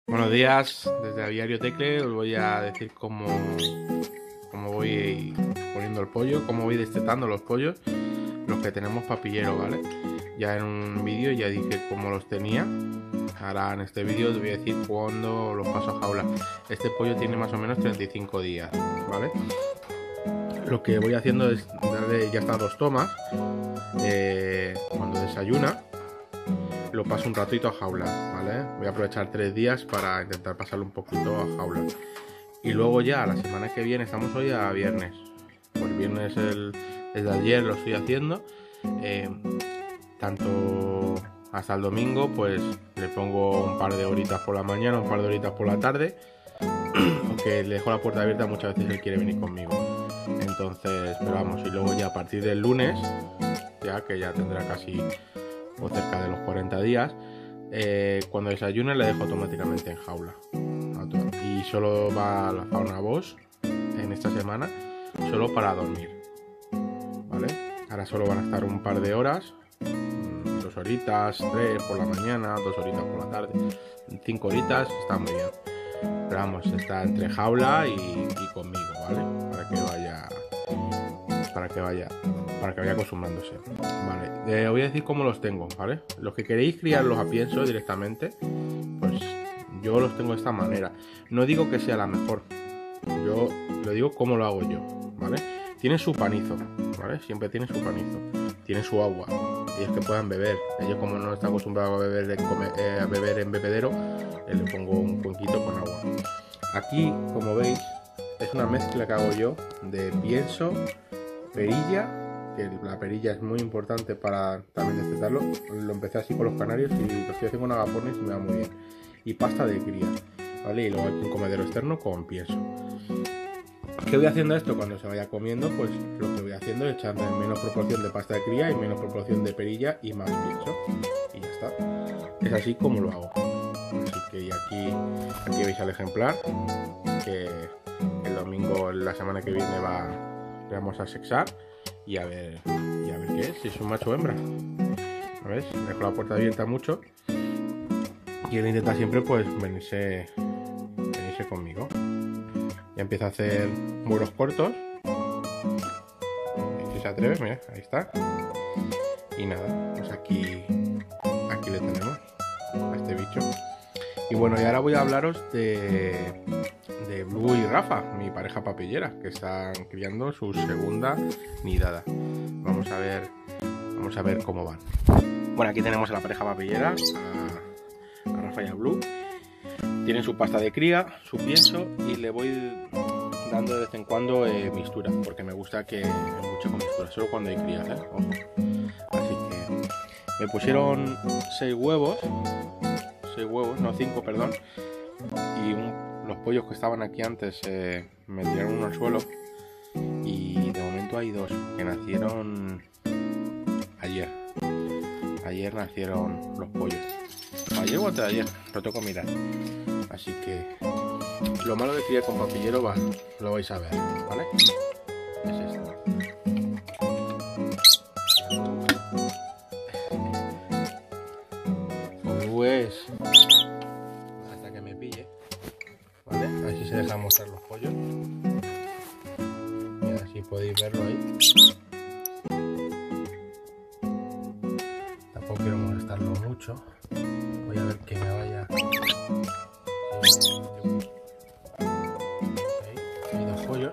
Buenos días, desde Aviario Tecle os voy a decir cómo voy poniendo el pollo, cómo voy destetando los pollos, los que tenemos papillero, ¿vale? Ya en un vídeo ya dije cómo los tenía. Ahora en este vídeo os voy a decir cuándo los paso a jaula. Este pollo tiene más o menos 35 días, ¿vale? Lo que voy haciendo es darle ya estas 2 tomas. Cuando desayuna lo paso un ratito a jaula, ¿vale? Voy a aprovechar 3 días para intentar pasarlo un poquito a jaula. Y luego ya la semana que viene, estamos hoy a viernes. Pues viernes desde ayer lo estoy haciendo. Tanto hasta el domingo, pues le pongo un par de horitas por la mañana, un par de horitas por la tarde. Aunque le dejo la puerta abierta, muchas veces él quiere venir conmigo. Entonces, pero vamos, y luego ya a partir del lunes, ya que ya tendrá casi o cerca de los 40 días, cuando desayune le dejo automáticamente en jaula. Y solo va a la fauna Bosch en esta semana, solo para dormir, ¿vale? Ahora solo van a estar un par de horas, 2 horitas, 3 por la mañana, 2 horitas por la tarde, 5 horitas, está muy bien. Pero vamos, está entre jaula y conmigo, ¿vale? Para que vaya acostumbrándose. Vale, voy a decir cómo los tengo, ¿vale? Los que queréis criarlos a pienso directamente, pues yo los tengo de esta manera. No digo que sea la mejor, yo lo digo cómo lo hago yo, ¿vale? Tiene su panizo, ¿vale? Siempre tiene su panizo, tiene su agua, ellos que puedan beber. Ellos, como no están acostumbrados a beber en bebedero, le pongo un cuenquito con agua. Aquí, como veis, es una mezcla que hago yo de pienso, perilla, que la perilla es muy importante para también destetarlo. Lo empecé así con los canarios y lo estoy haciendo con agapornis y me va muy bien. Y pasta de cría, ¿vale? Y luego aquí un comedero externo con pienso. ¿Qué voy haciendo esto? Cuando se vaya comiendo, pues lo que voy haciendo es echando en menos proporción de pasta de cría y menos proporción de perilla y más pienso. Y ya está. Es así como lo hago. Así que aquí veis el ejemplar, que el domingo, la semana que viene, vamos a sexar y a ver qué es, si es un macho o hembra. ¿Ves? Dejo la puerta abierta mucho y él intenta siempre pues venirse conmigo. Ya empieza a hacer vuelos cortos. Si se atreve, mira, ahí está. Y nada, pues aquí le tenemos a este bicho. Y bueno, y ahora voy a hablaros de Blue y Rafa, mi pareja papillera, que están criando su segunda nidada. Vamos a ver cómo van. Bueno, aquí tenemos a la pareja papillera, a Rafa y a Blue. Tienen su pasta de cría, su pienso, y le voy dando de vez en cuando mistura, porque me gusta que mucho con mistura, solo cuando hay crías, ojo. Así que me pusieron 6 huevos, no 5, perdón, y los pollos que estaban aquí antes me tiraron uno al suelo, y de momento hay 2 que nacieron ayer. Ayer nacieron los pollos. Ayer o antes de ayer, lo tengo que mirar. Así que lo malo de criar con papillero lo vais a ver, ¿vale? Es esto. Pues hasta que me pille, ¿vale? Así se dejan mostrar los pollos. Y así podéis verlo ahí. Tampoco quiero molestarlo mucho. Voy a ver que me vaya. Hay 2 pollos.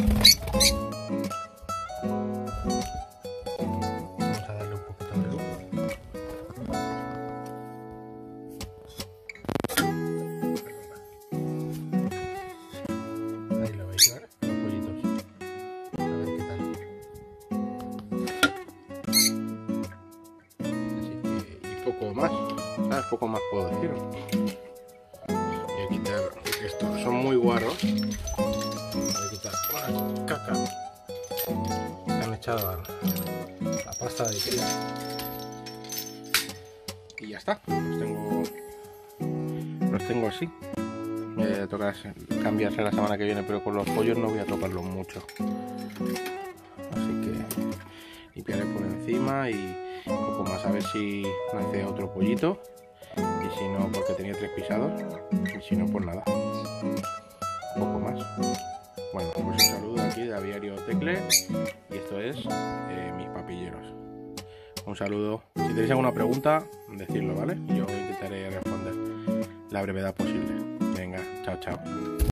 Vamos a darle un poquito de luz. Ahí lo veis, ¿vale? Los pollitos. A ver qué tal. Así que, y poco más, ¿sabes? Poco más puedo deciros. Voy a quitar, porque estos son muy guarros. Voy a quitar la caca que han echado la pasta de cría. Y ya está, los tengo así. Toca cambiarse la semana que viene, pero con los pollos no voy a tocarlos mucho. Así que limpiaré por encima y un poco más, a ver si nace otro pollito. Y si no, porque tenía 3 pisados. Y si no, pues nada. Un poco más. Bueno, pues un saludo aquí de Aviario Tecle. Y esto es mis papilleros. Un saludo. Si tenéis alguna pregunta, decidlo, ¿vale? Yo intentaré responder la brevedad posible. Venga, chao, chao.